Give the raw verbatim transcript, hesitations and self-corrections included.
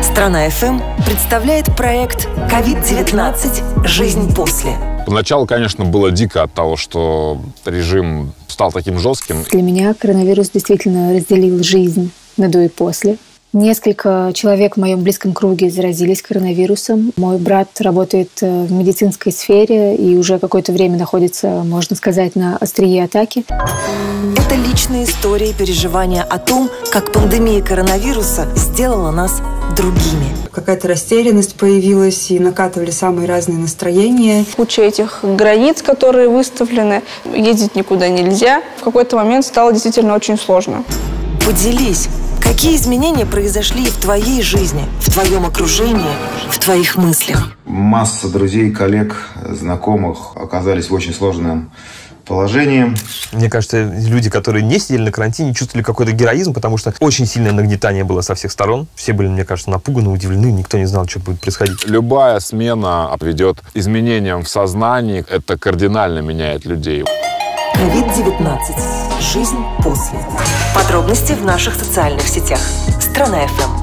Страна эф эм представляет проект ковид девятнадцать. Жизнь после. Поначалу, конечно, было дико от того, что режим стал таким жестким. Для меня коронавирус действительно разделил жизнь на до и после. Несколько человек в моем близком круге заразились коронавирусом. Мой брат работает в медицинской сфере и уже какое-то время находится, можно сказать, на острие атаки. Это личные истории и переживания о том, как пандемия коронавируса сделала нас другими. Какая-то растерянность появилась, и накатывали самые разные настроения. Куча этих границ, которые выставлены, ездить никуда нельзя. В какой-то момент стало действительно очень сложно. Поделись, какие изменения произошли в твоей жизни, в твоем окружении, в твоих мыслях? Масса друзей, коллег, знакомых оказались в очень сложном положении. Мне кажется, люди, которые не сидели на карантине, чувствовали какой-то героизм, потому что очень сильное нагнетание было со всех сторон. Все были, мне кажется, напуганы, удивлены, никто не знал, что будет происходить. Любая смена ведет к изменениям в сознании. Это кардинально меняет людей. ковид девятнадцать. Жизнь после. Подробности в наших социальных сетях. Страна эф эм.